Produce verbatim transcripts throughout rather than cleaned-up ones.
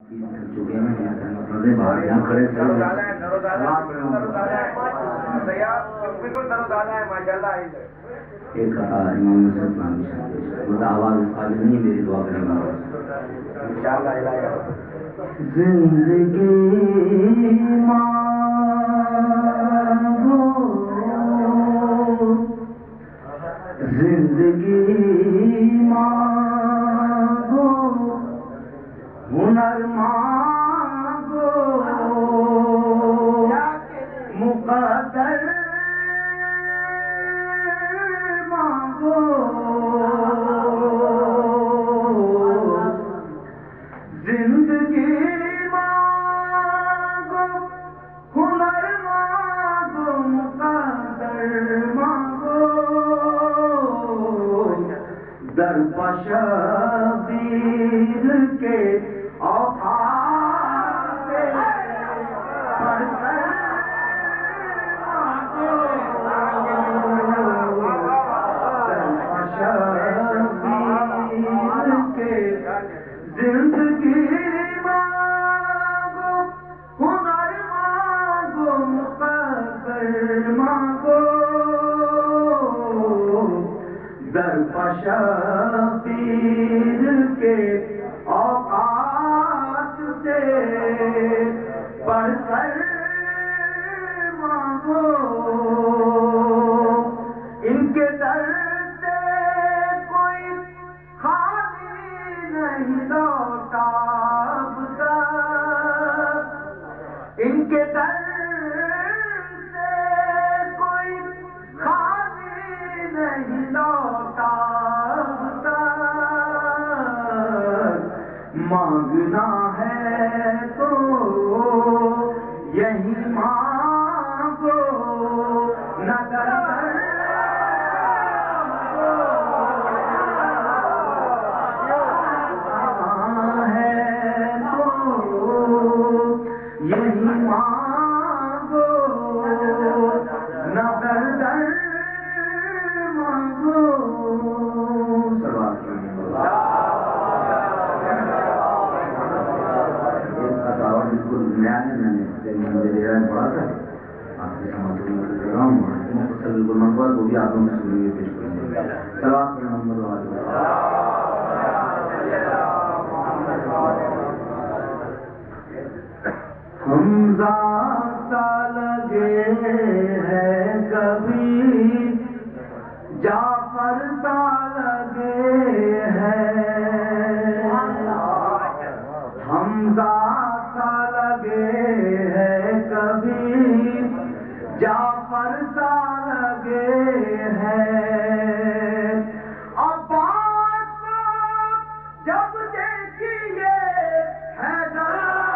ایک امام مسلم مطلب آواز اس قابل نہیں ہے میری دعا کریں گا زندگی مانگو زندگی مانگو ہنر مانگو مقدر مانگو زندگی مانگو ہنر مانگو مقدر مانگو در پشبیر کے اوقات سے پڑھ کر زندگی مانگو ہنر مانگو مقدر مانگو در پشبیر کے اوقات سے پڑھ کر مانگو ان کے در سے کوئی خالی نہیں لوٹا اب تک ان کے در سے کوئی خالی نہیں لوٹا اب تک مانگنا ہے تو یہی مانگو نہ در یہی مانگو نہ در در مانگو بالکل نیا ہے میں نے پڑھا تھا آپ کے سماعت میں کر رہا ہوں مختصر بالکل منقبت وہ بھی آپ لوگوں نے سنی ہوئی پیش کریں گے صلوات پر محمد وآلہ ہم ذاتہ لگے ہیں کبھی جعفر سا لگے ہیں ہم ذاتہ لگے ہیں کبھی جعفر سا لگے ہیں عباس کو جب دیکھیے حیدر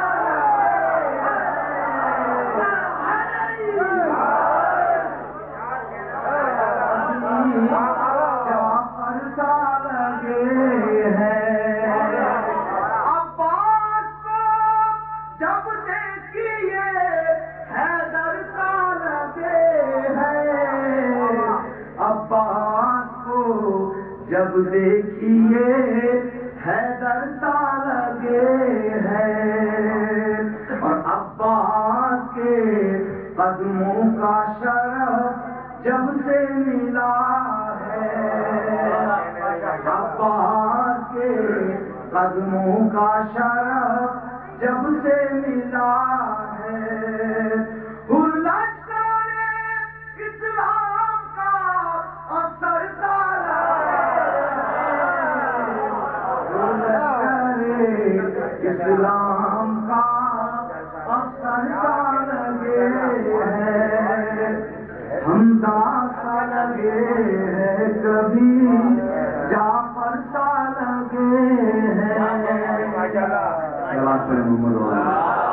جب دیکھیے حیدر سا لگے ہیں اور عباس کے قدموں کا شرف جب سے ملا ہے عباس کے قدموں کا شرف جب سے ملا ہے اسلام کا اثر اسلام کا افسر سا لگے ہیں ہم ذاتہ لگے ہیں کبھی جعفر سا لگے ہیں صلوات پر محمد وآلہ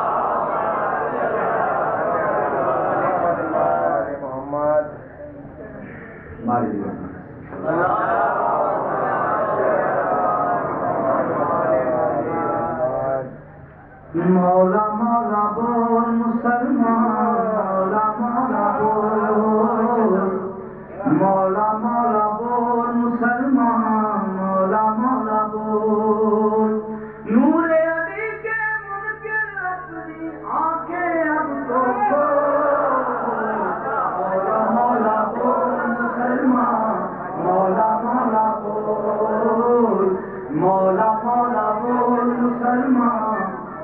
مولا مولا بول مسلمان مولا مولا بول مولا مولا بول مسلمان مولا مولا بول نور علی کے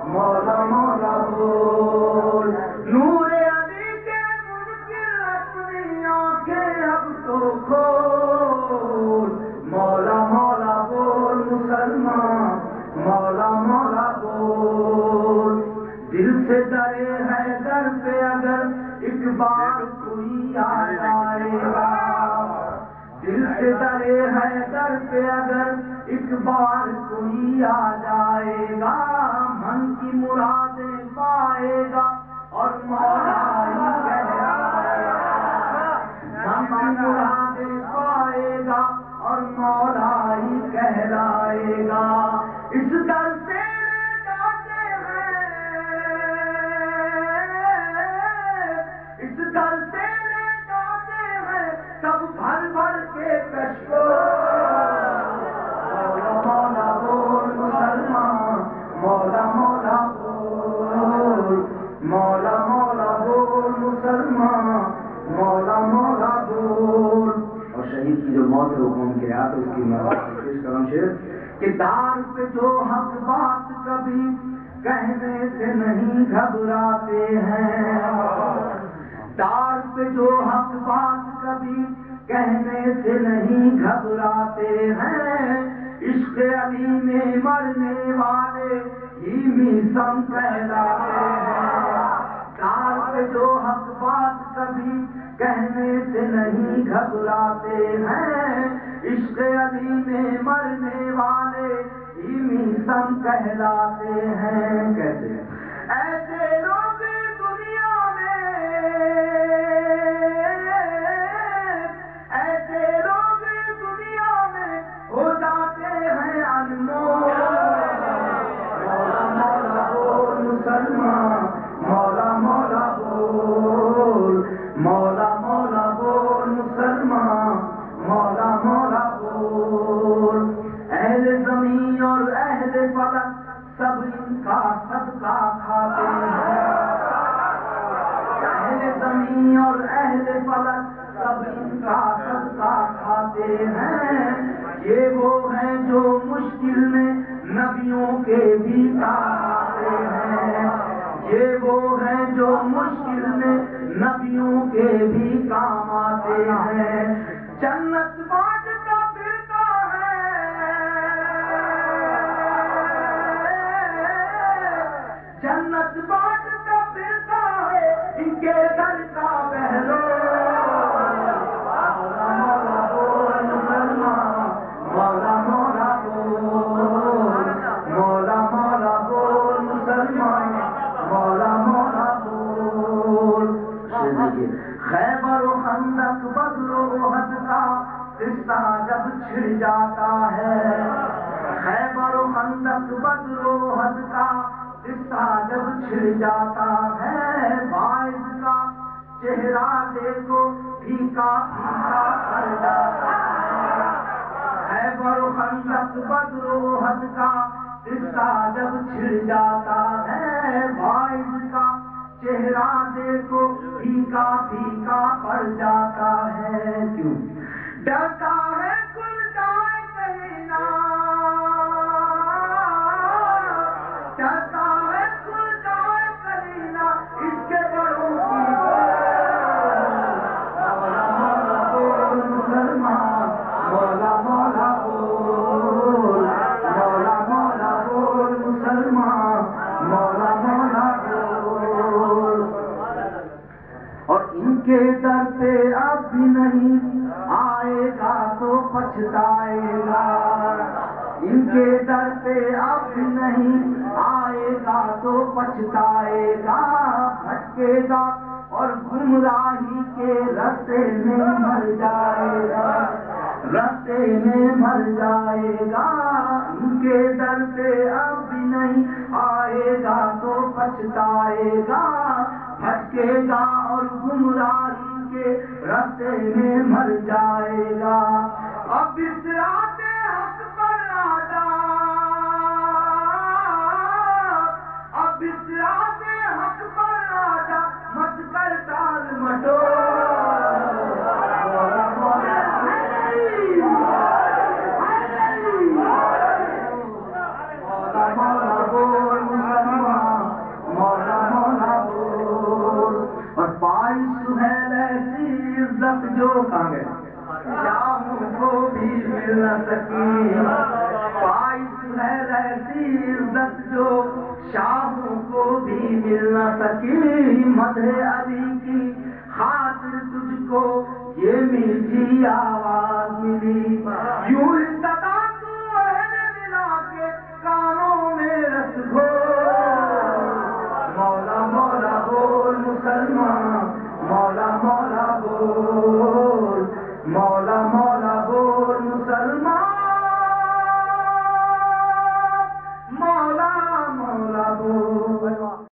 مولا مولا بول، نور علی کے منکر اپنی آنکھیں اب تو کھول، مولا مولا بول مسلمان، مولا مولا بول، دل سے ڈرے ہے در پہ اگر ایک بار کوئی آ جائے گا، دل سے ڈرے ہے در پہ اگر ایک بار کوئی آ جائے گا، من کی مرادیں پائے گا اور مولا ہی کہلائے گا، من کی مرادیں پائے گا اور مولا ہی کہلائے گا، اس در سے جاتے ہیں، اس در سے جاتے ہیں سب بھر بھر کے کشکول، مولا مولا بول مسلمان، مولا مولا بول، مولا مولا بول مسلمان، مولا مولا بول۔ اور شہید کی جو موت ہے وہ قوم کی رعایت ہے، اس کی مناسبت پیش کرم شعر کہ دار پہ جو حق بات کبھی کہنے سے نہیں گھبراتے ہیں، دار پہ جو حق بات کبھی کہنے سے نہیں گھبراتے ہیں، عشق علی میں مرنے والے ہی میثم کہلاتے ہیں، دار پہ جو حق بات کبھی کہنے سے نہیں گھبراتے ہیں، عشق علی میں مرنے والے ہی میثم کہلاتے ہیں۔ کیسے ایسے لوگ دنیا میں، ایسے لوگ دنیا میں ہو جاتے ہیں انمول، مولا مولا بول مسلمان، مولا مولا بول، مولا مولا بول مسلمان، مولا مولا بول، اہل زمین اور اہل فلک سب ان کا صدقہ کھاتے ہیں، اہل زمین اور اہل فلک سب ان کا صدقہ کھاتے ہیں، یہ وہ ہیں جو مشکل میں نبیوں کے بھی کام آتے ہیں، یہ وہ ہیں جو مشکل میں نبیوں کے بھی کام آتے ہیں، جنت بانٹتا پھرتا ہے، جنت بانٹتا پھرتا ہے ان کے در کا بہلو، مولا مولا بول مسلمان، مولا مولا بول، مولا مولا بول مسلمان، مولا مولا بول۔ خیبر و خندق بدر و احد کا قصہ جب چھڑ جاتا ہے، خیبر و خندق بدر و احد کا قصہ جب چھڑ جاتا ہے، باعث کا چہرہ دیکھو پھیکا پھیکا پڑ جاتا ہے، خیبر و خندق بدر و احد کا قصہ جب چھڑ جاتا ہے، باعث کا چہرہ دیکھو پھیکا پھیکا پڑ جاتا ہے، کیوں ڈرتا ہے کھل جائے کہیں نہ، ڈرتا ہے کھل جائے کہیں نہ اس کے بڑوں کی، مولا مولا بول مسلمان، مولا مولا بول، مولا مولا بول مسلمان، مولا مولا بول، اور ان کے در پہ اب بھی نہیں آئے گا تو پچھتائے گا، ان کے در پہ اب بھی نہیں آئے گا تو پچھتائے گا، بھٹکے گا اور گمراہی کے رستے میں مر جائے گا، رستے میں مر جائے گا، ان کے در پہ اب بھی نہیں آئے گا تو پچھتائے گا، بھٹکے گا اور گمراہی کے رستے میں مر جائے گا، اب اس رات حق پر آ جا، اب اس رات حق پر آ جا، مت کر ٹال مٹول، مولا مولا مولا مولا بول مسلمان، عزت جو کہاں گئے شاہوں کو بھی مل نہ سکی، پائی سہیل ایسی عزت جو شاہوں کو بھی مل نہ سکی، مدح علی کی خاطر تجھ کو یہ میٹھی آواز ملی، یوں صدا تو اہل ملا کے کانوں میں رس گھول، مولا مولا بول مسلمان، مولا مولا بول